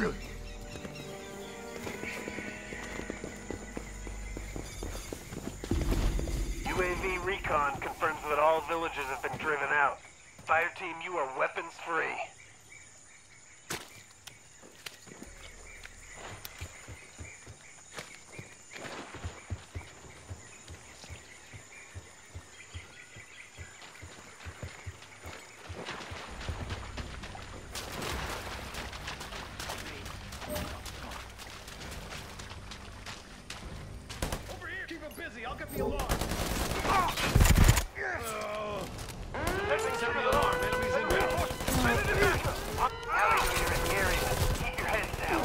UAV recon confirms that all villages have been driven out. Fire team, you are weapons free. Over here! Keep him busy, I'll get the alarm! Sound the alarm, enemies inbound. Alligator in the area. Keep your heads down.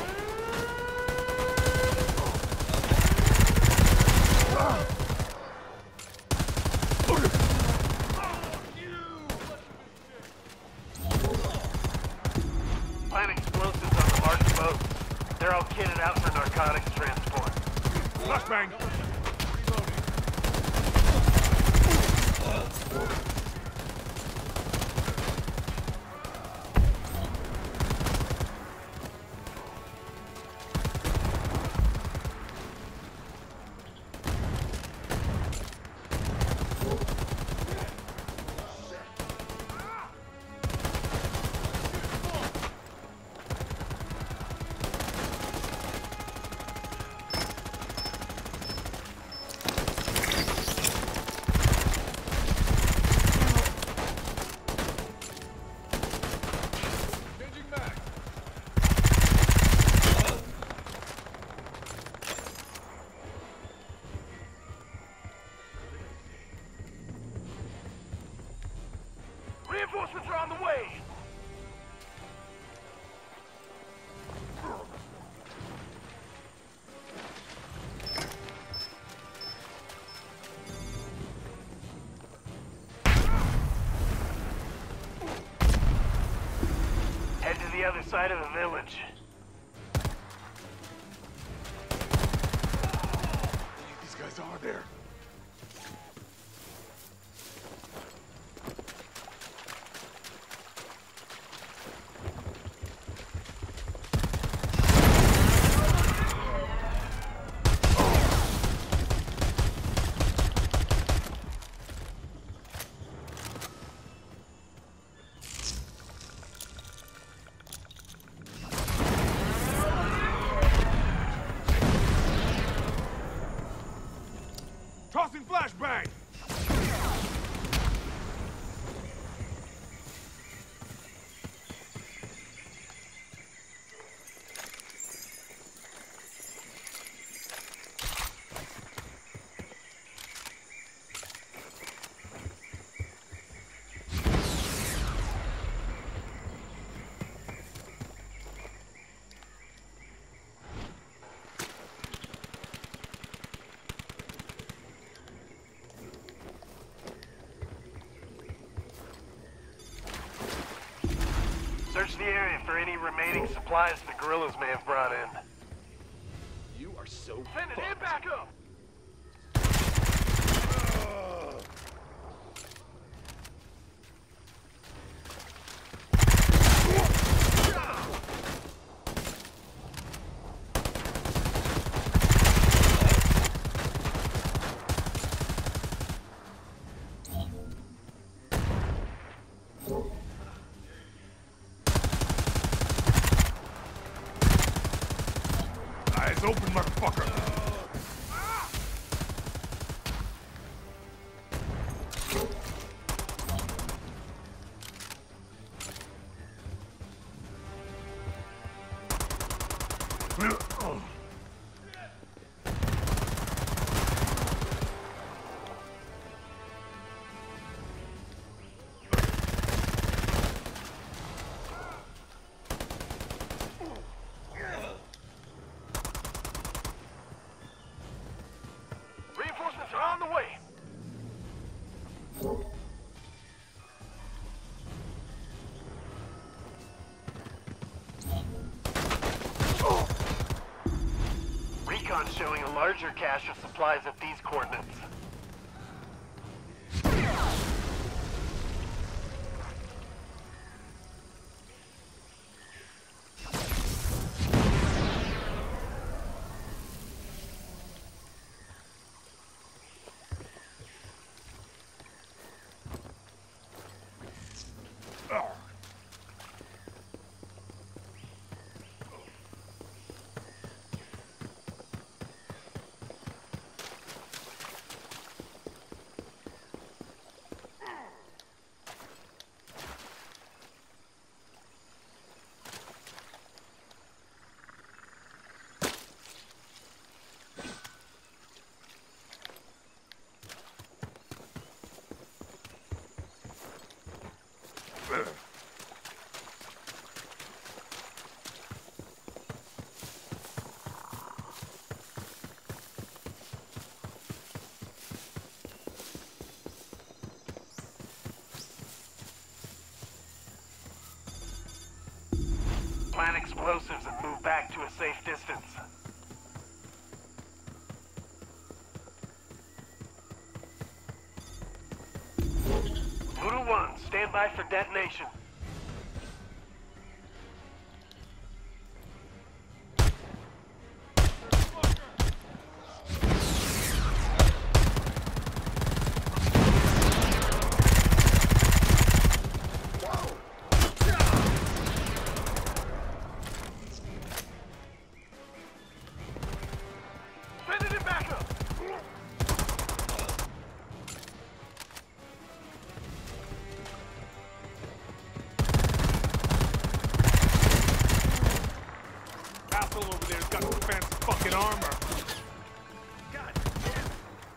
Plant explosives on the marked boat. They're all kitted out for narcotics transport. Flashbang! Reinforcements are on the way! Head to the other side of the village. These guys are there. Tossing flashbang! Search the area for any remaining supplies the guerrillas may have brought in. You are so Send it in back up! Eyes open, motherfucker! Reinforcements are on the way! Recon showing a larger cache of supplies at these coordinates. explosives and move back to a safe distance. Voodoo 1, stand by for detonation. Over there's got some fancy fucking armor. God damn.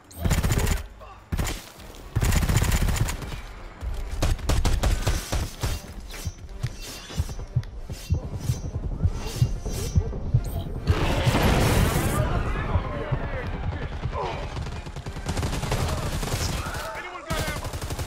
Anyone got ammo?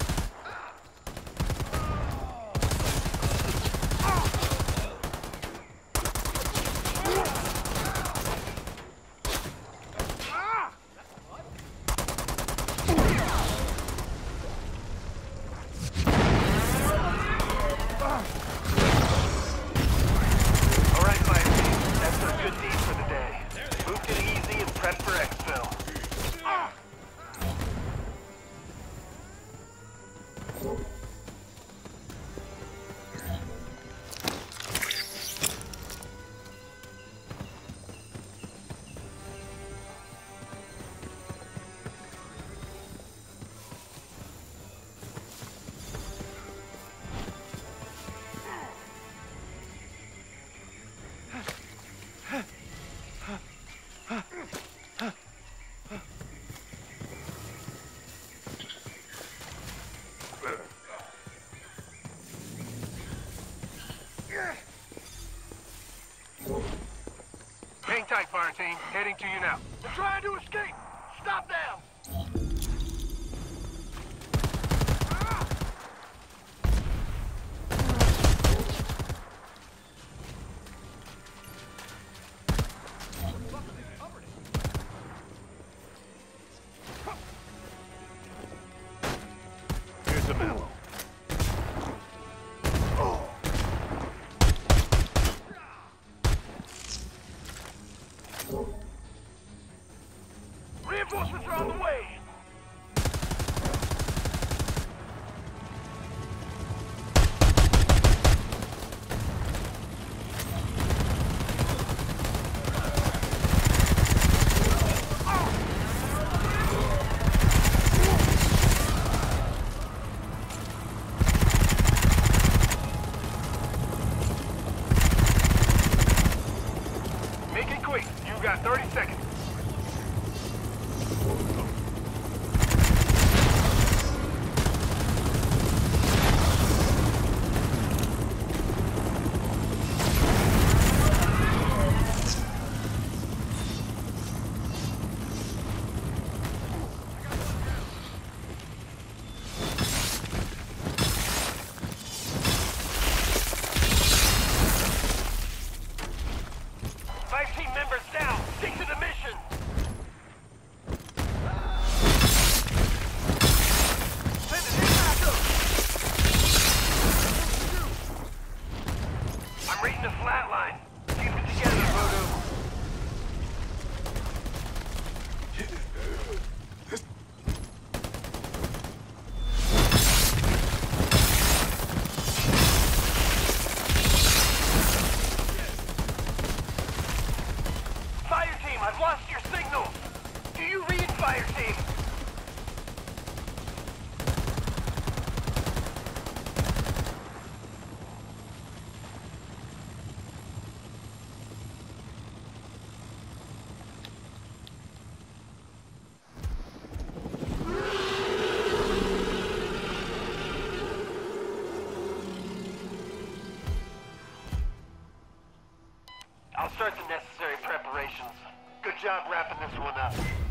Hang tight, fire team. Heading to you now. They're trying to escape! Stop them! Here's some ammo. Reinforcements are on the way! Make it quick. You've got 30 seconds. I've lost your signal! Do you read, fire team? I'll start the necessary preparations. Good job wrapping this one up.